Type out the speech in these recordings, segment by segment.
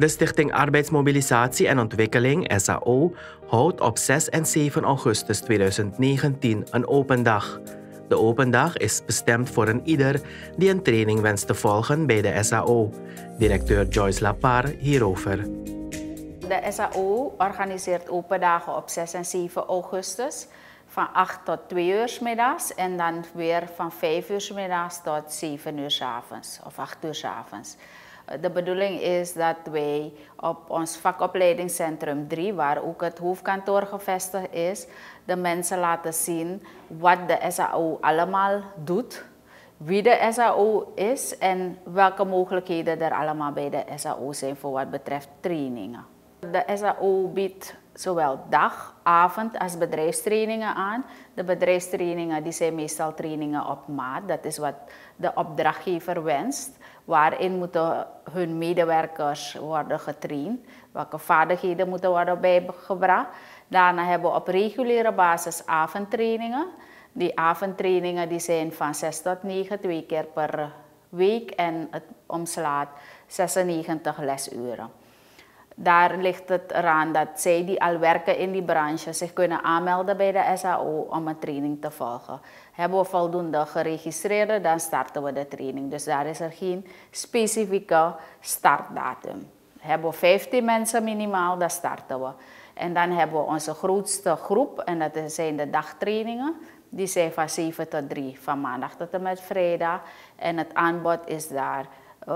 De Stichting Arbeidsmobilisatie en Ontwikkeling, SAO, houdt op 6 en 7 augustus 2019 een open dag. De open dag is bestemd voor een ieder die een training wenst te volgen bij de SAO. Directeur Joyce Lapar hierover. De SAO organiseert open dagen op 6 en 7 augustus van 8 tot 2 uur 's middags en dan weer van 5 uur 's middags tot 7 uur 's avonds of 8 uur 's avonds. De bedoeling is dat wij op ons vakopleidingscentrum 3, waar ook het hoofdkantoor gevestigd is, de mensen laten zien wat de SAO allemaal doet, wie de SAO is en welke mogelijkheden er allemaal bij de SAO zijn voor wat betreft trainingen. De SAO biedt zowel dag, avond als bedrijfstrainingen aan. De bedrijfstrainingen die zijn meestal trainingen op maat. Dat is wat de opdrachtgever wenst. Waarin moeten hun medewerkers worden getraind. Welke vaardigheden moeten worden bijgebracht. Daarna hebben we op reguliere basis avondtrainingen. Die avondtrainingen die zijn van 6 tot 9, 2 keer per week. En het omslaat 96 lesuren. Daar ligt het eraan dat zij die al werken in die branche zich kunnen aanmelden bij de SAO om een training te volgen. Hebben we voldoende geregistreerden, dan starten we de training. Dus daar is er geen specifieke startdatum. Hebben we 15 mensen minimaal, dan starten we. En dan hebben we onze grootste groep en dat zijn de dagtrainingen. Die zijn van 7 tot 3, van maandag tot en met vrijdag. En het aanbod is daar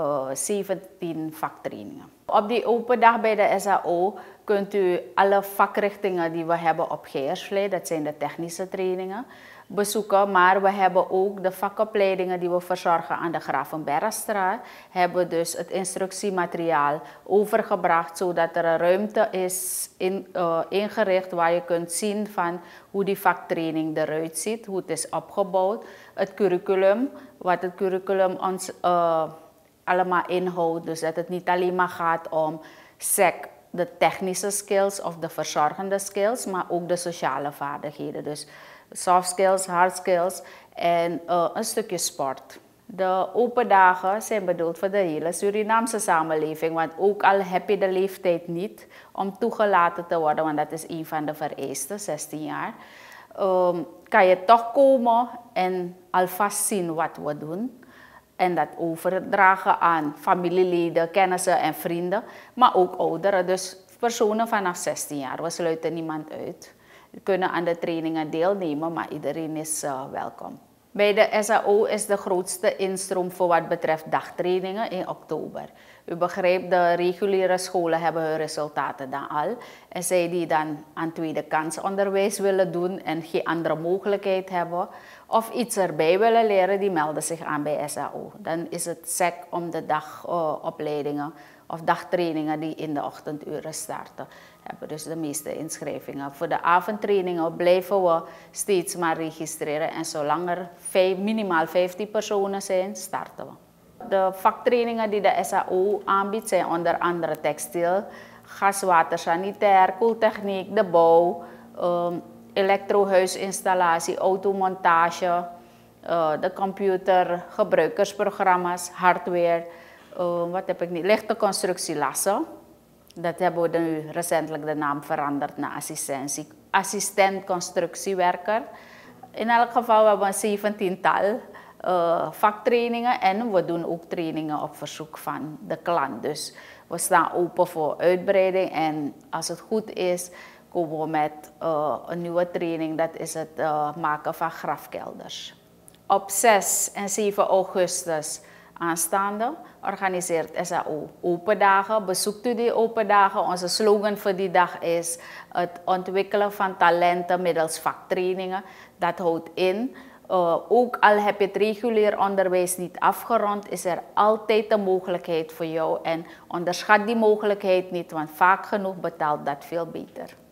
17 vaktrainingen. Op die open dag bij de SAO kunt u alle vakrichtingen die we hebben op Geiersvlei, dat zijn de technische trainingen, bezoeken. Maar we hebben ook de vakopleidingen die we verzorgen aan de Gravenbergstraat. Hebben dus het instructiemateriaal overgebracht, zodat er een ruimte is ingericht waar je kunt zien van hoe die vaktraining eruit ziet, hoe het is opgebouwd. Het curriculum, wat het curriculum ons allemaal inhoudt. Dus dat het niet alleen maar gaat om de technische skills of de verzorgende skills, maar ook de sociale vaardigheden. Dus soft skills, hard skills en een stukje sport. De open dagen zijn bedoeld voor de hele Surinaamse samenleving, want ook al heb je de leeftijd niet om toegelaten te worden, want dat is een van de vereisten, 16 jaar, kan je toch komen en alvast zien wat we doen. En dat overdragen aan familieleden, kennissen en vrienden, maar ook ouderen. Dus personen vanaf 16 jaar. We sluiten niemand uit. We kunnen aan de trainingen deelnemen, maar iedereen is welkom. Bij de SAO is de grootste instroom voor wat betreft dagtrainingen in oktober. U begrijpt, de reguliere scholen hebben hun resultaten dan al. En zij die dan aan tweede kans onderwijs willen doen en geen andere mogelijkheid hebben of iets erbij willen leren, die melden zich aan bij SAO. Dan is het SEC om de dagopleidingen of dagtrainingen die in de ochtenduren starten. Hebben dus de meeste inschrijvingen. Voor de avondtrainingen blijven we steeds maar registreren en zolang er minimaal 15 personen zijn, starten we. De vaktrainingen die de SAO aanbiedt zijn onder andere textiel, gas, water, sanitair, koeltechniek, de bouw, elektrohuisinstallatie, automontage, de computer, gebruikersprogramma's, hardware, lichte constructielassen. Dat hebben we nu recentelijk de naam veranderd naar assistent constructiewerker. In elk geval hebben we een 17-tal vaktrainingen en we doen ook trainingen op verzoek van de klant. Dus we staan open voor uitbreiding en als het goed is komen we met een nieuwe training, dat is het maken van grafkelders. Op 6 en 7 augustus aanstaande organiseert SAO open dagen. Bezoekt u die open dagen. Onze slogan voor die dag is het ontwikkelen van talenten middels vaktrainingen. Dat houdt in, ook al heb je het regulier onderwijs niet afgerond, is er altijd een mogelijkheid voor jou. En onderschat die mogelijkheid niet, want vaak genoeg betaalt dat veel beter.